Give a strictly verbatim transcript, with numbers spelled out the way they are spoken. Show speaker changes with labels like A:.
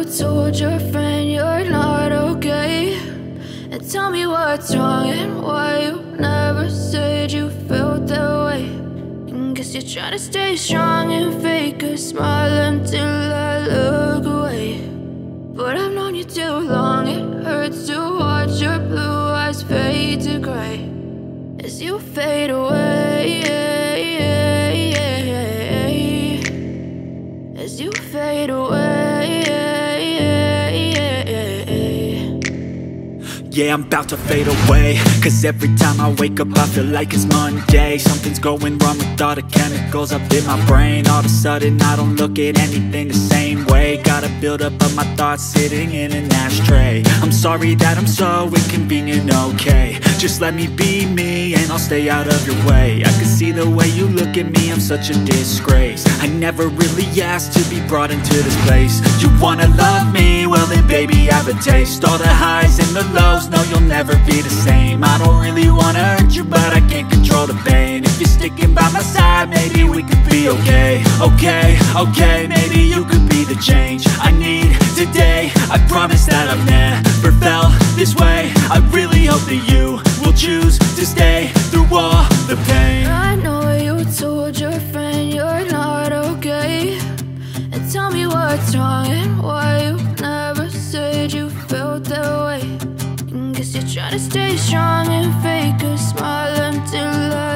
A: told your friend you're not okay, and tell me what's wrong and why you never said you felt that way. And guess you're trying to stay strong and fake a smile until I look away. But I've known you too long, it hurts to watch your blue eyes fade to gray as you fade away, as you fade away.
B: Yeah, I'm about to fade away, cause every time I wake up I feel like it's Monday. Something's going wrong with all the chemicals up in my brain. All of a sudden I don't look at anything the same way. Got a build up of my thoughts sitting in an ashtray. I'm sorry that I'm so inconvenient, okay. Just let me be me and I'll stay out of your way. I can see the way you look at me, I'm such a disgrace. I never really asked to be brought into this place. You wanna love me? Well then baby, have a taste. All the highs and the lows, no, you'll never be the same. I don't really wanna hurt you, but I can't control the pain. If you're sticking by my side, maybe we could be okay. Okay, okay, maybe you could be the change I need today. I promise that I've never felt this way. I really hope that you will choose to stay through all the pain.
A: I know you told your friend you're not okay, and tell me what's wrong and why you never said you felt that way. Guess you're trying to stay strong and fake a smile until I